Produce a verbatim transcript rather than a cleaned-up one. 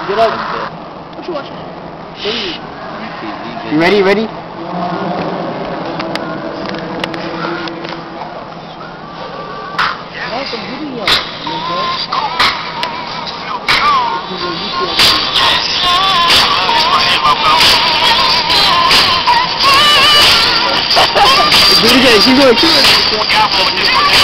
Get up. What you watching? You ready? Ready? That's a video. Do it again. Keep going. Keep going.